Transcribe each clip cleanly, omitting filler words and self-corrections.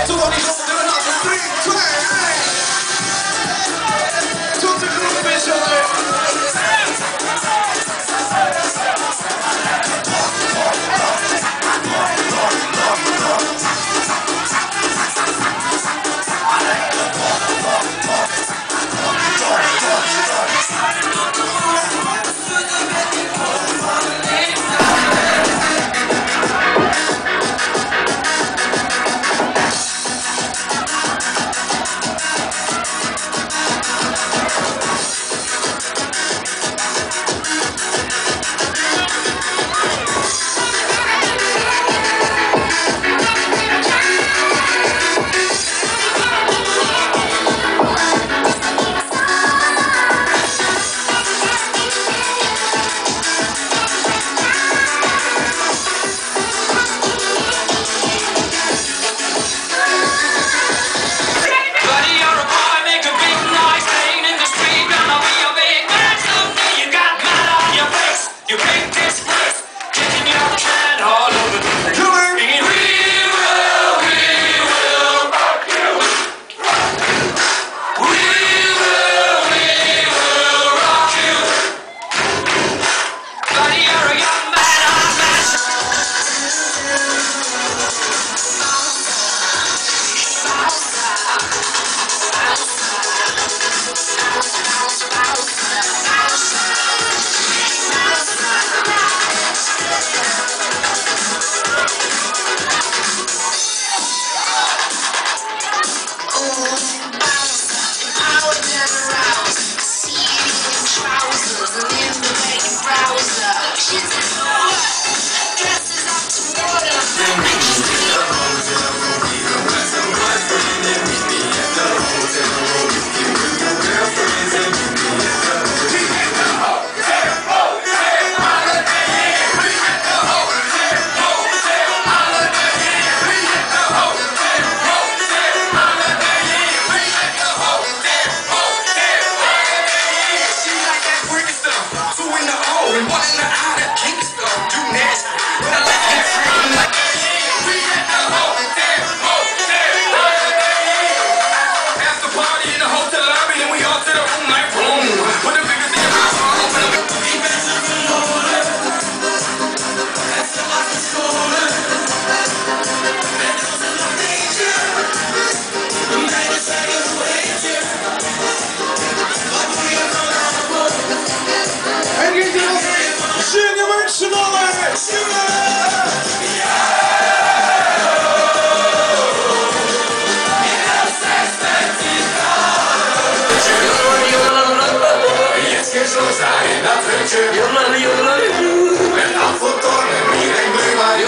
Met afvalkorn en bier en glühwein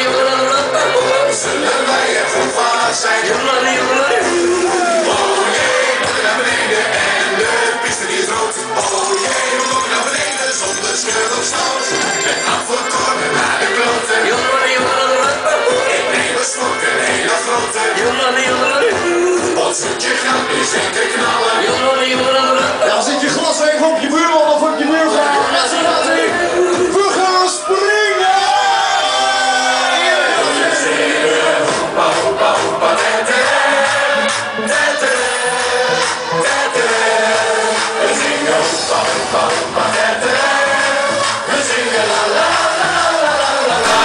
zullen wij er goed van zijn. Oh jee, we moeten naar beneden en de piste die is rood. Oh jee, we moeten naar beneden zonder scheur of stoot. Met afvalkorn en naar de kloten. Ik neem een slok, een hele grote. Ons hoedje gaat nu zeker knallen. Ja, zit je glas even op je buurman of op je buurvrouw. We gaan springen! We zingen la la la la la la.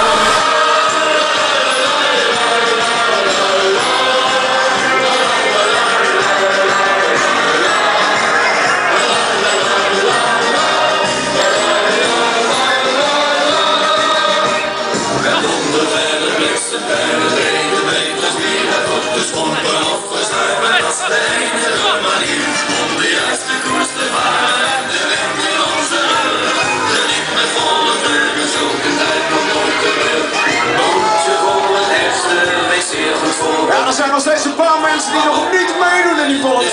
Ja, er zijn nog steeds een paar mensen die nog niet meedoen in die boot.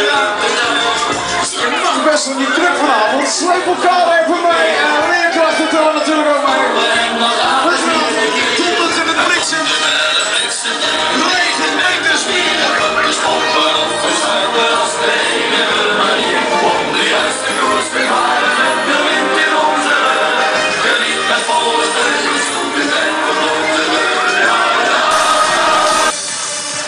Je mag best wel niet druk vanavond. Sleep elkaar even mee. En leerkrachten tellen natuurlijk ook mee. Goed vanavond. Dondert in het bliksem. Regen, meters. Om de juiste koers te varen met de wind in onze rug. Geniet met volle teugels, zoek het en verloten we.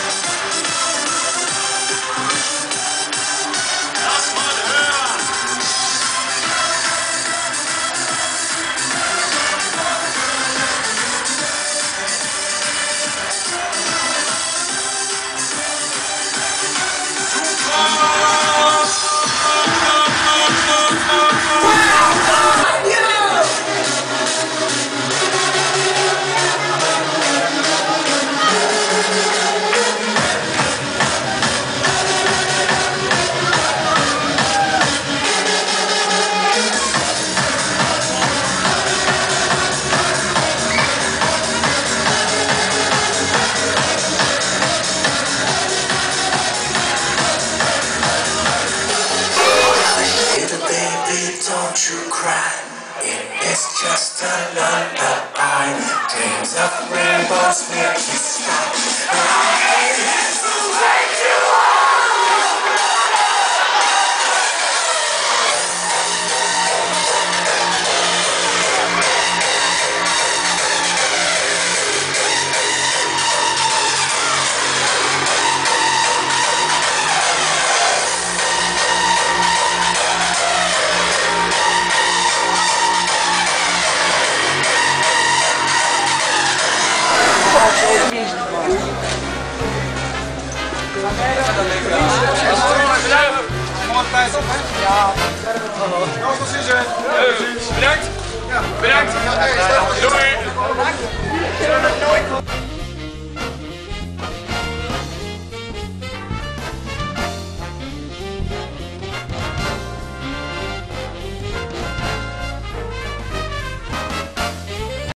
just a lullaby. Dreams of rainbows make you stop. I'm here to wake you up. Bedankt. Bedankt. Doei.